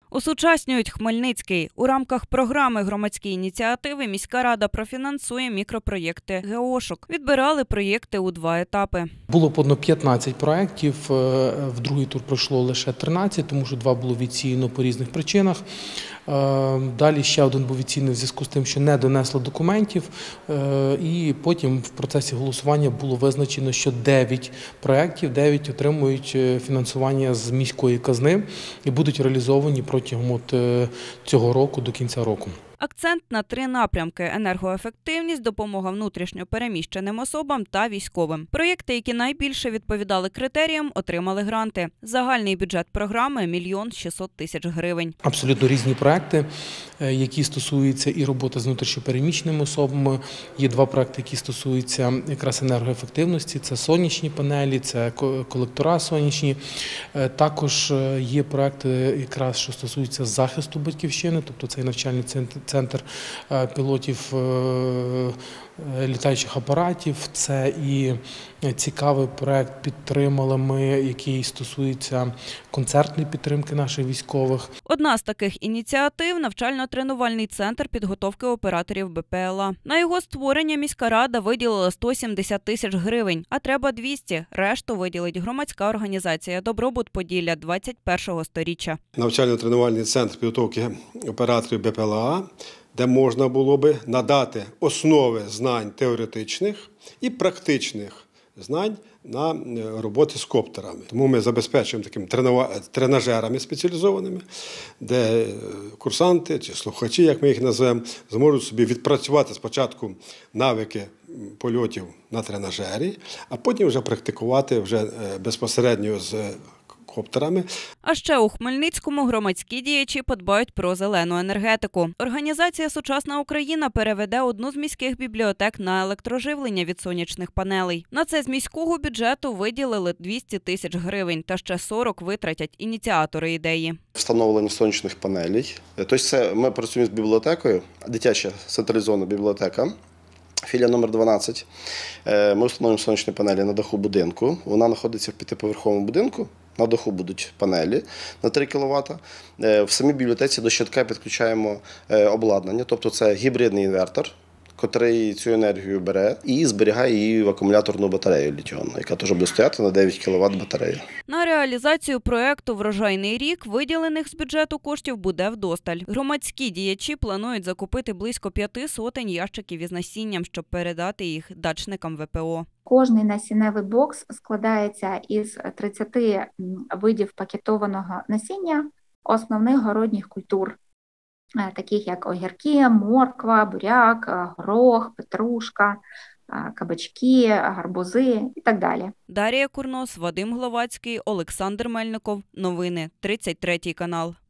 Осучаснюють Хмельницький. У рамках програми громадські ініціативи міська рада профінансує мікропроєкти «Геошок». Відбирали проєкти у 2 етапи. Було подано 15 проєктів, в другий тур пройшло лише 13, тому що 2 було відсіяно по різних причинах. Далі ще один був відсіяний в зв'язку з тим, що не донесло документів. І потім в процесі голосування було визначено, що 9 проєктів, 9 отримують фінансування з міської казни і будуть реалізовані протягом цього року до кінця року. Акцент на 3 напрямки – енергоефективність, допомога внутрішньо переміщеним особам та військовим. Проєкти, які найбільше відповідали критеріям, отримали гранти. Загальний бюджет програми – 1 600 000 гривень. Абсолютно різні проєкти, які стосуються і роботи з внутрішньо переміщеними особами. Є 2 проєкти, які стосуються якраз енергоефективності. Це сонячні панелі, це колектора сонячні. Також є проєкти, якраз, що стосуються захисту батьківщини, тобто це навчальний центр пілотів літаючих апаратів. Це і цікавий проєкт підтримали ми, який стосується концертної підтримки наших військових. Одна з таких ініціатив – навчально-тренувальний центр підготовки операторів БПЛА. На його створення міська рада виділила 170 000 гривень, а треба 200. Решту виділить громадська організація «Добробут Поділля» 21-го сторіччя. Навчально-тренувальний центр підготовки операторів БПЛА, де можна було би надати основи знань теоретичних і практичних знань на роботи з коптерами. Тому ми забезпечуємо такими тренажерами спеціалізованими, де курсанти чи слухачі, як ми їх називаємо, зможуть собі відпрацювати спочатку навики польотів на тренажері, а потім вже практикувати вже безпосередньо з коптерами. А ще у Хмельницькому громадські діячі подбають про зелену енергетику. Організація «Сучасна Україна» переведе одну з міських бібліотек на електроживлення від сонячних панелей. На це з міського бюджету виділили 200 000 гривень, та ще 40 витратять ініціатори ідеї. Встановлення сонячних панелей. Тобто це ми працюємо з бібліотекою, дитяча централізована бібліотека. Філія номер 12. Ми встановлюємо сонячні панелі на даху будинку. Вона знаходиться в 5-поверховому будинку. На даху будуть панелі на 3 кВт. В самій бібліотеці до щитка підключаємо обладнання, тобто це гібридний інвертор, який цю енергію бере і зберігає її в акумуляторну батарею літіонну, яка теж буде стояти на 9 кВт батарея. На реалізацію проєкту «Врожайний рік» виділених з бюджету коштів буде вдосталь. Громадські діячі планують закупити близько 500 ящиків із насінням, щоб передати їх дачникам ВПО. Кожний насінневий бокс складається із 30 видів пакетованого насіння основних городніх культур, таких як огірки, морква, буряк, горох, петрушка, кабачки, гарбузи і так далі. Дар'я Курнос, Вадим Гловацький, Олександр Мельников. Новини. 33 канал.